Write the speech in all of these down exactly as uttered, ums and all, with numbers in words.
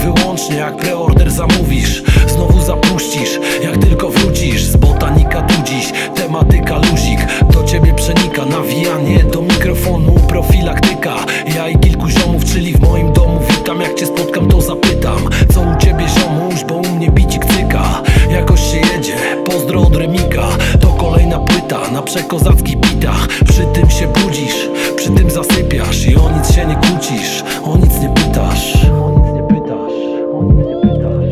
wyłącznie jak preorder zamówisz. Znowu zapuścisz, jak tylko wrócisz. Z botanika tu dziś, tematyka luzik. Do ciebie przenika, nawijanie do mikrofonu, profilaktyka. Ja i kilku ziomów, czyli w moim domu. Witam, jak cię spotkam to zapytam, co u ciebie ziomuś, bo u mnie bicik cyka. Jakoś się jedzie, pozdro od Remika. To kolejna płyta na przekozackich bitach. Przy tym się budzisz, przy tym zasypiasz i o nic się nie kłócisz, o nic nie pytasz. O nic nie pytasz, o nic nie pytasz.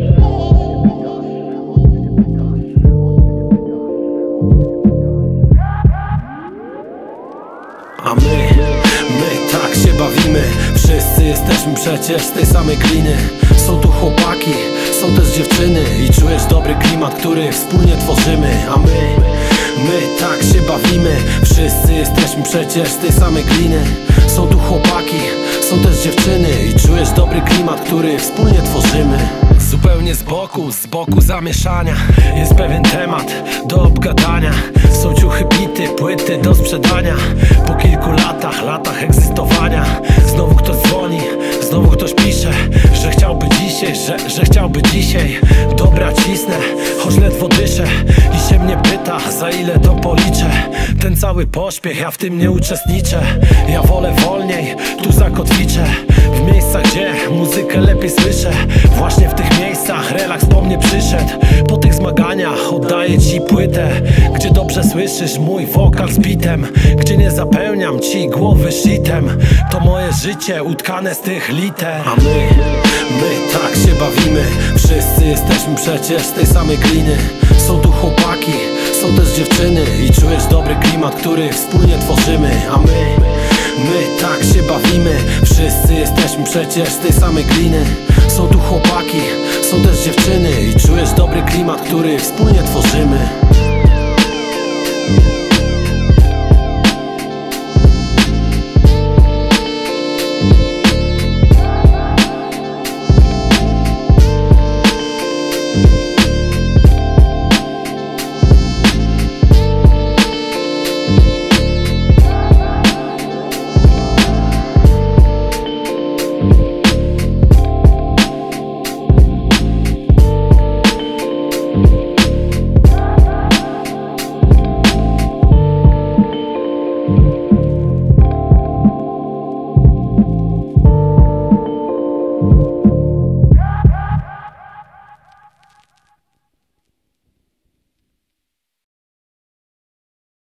A my, my tak się bawimy. Wszyscy jesteśmy przecież z tej samej gliny. Są tu chłopaki, są też dziewczyny i czujesz dobry klimat, który wspólnie tworzymy. A my, my tak się bawimy. Wszyscy jesteśmy przecież z tej samej gliny. Są tu chłopaki, są też dziewczyny i czujesz dobry klimat, który wspólnie tworzymy. Zupełnie z boku, z boku zamieszania jest pewien temat do obgadania. Są ciuchy, bity, płyty do sprzedania. Po kilku latach, latach egzystowania znowu ktoś dzwoni, znowu ktoś pisze, że chciałby dzisiaj, że, że chciałby dzisiaj. Dobra, cisnę, choć ledwo dyszę i się mnie pyta, za ile to policzę. Ten cały pośpiech, ja w tym nie uczestniczę. Ja wolę wolniej, tu zakotwiczę. W miejscach, gdzie muzykę lepiej słyszę. Właśnie w tych miejscach relaks po mnie przyszedł. Po tych zmaganiach oddaję ci płytę, gdzie dobrze słyszysz mój wokal z bitem, gdzie nie zapełniam ci głowy shitem. To moje życie utkane z tych liter. A my, my tak się bawimy. Wszyscy jesteśmy przecież z tej samej gliny. Są tu chłopaki, są też dziewczyny i czujesz dobry klimat, który wspólnie tworzymy. A my, my tak się bawimy. Wszyscy jesteśmy przecież z tej samej gliny. Są tu chłopaki, są też dziewczyny i czujesz dobry klimat, który wspólnie tworzymy.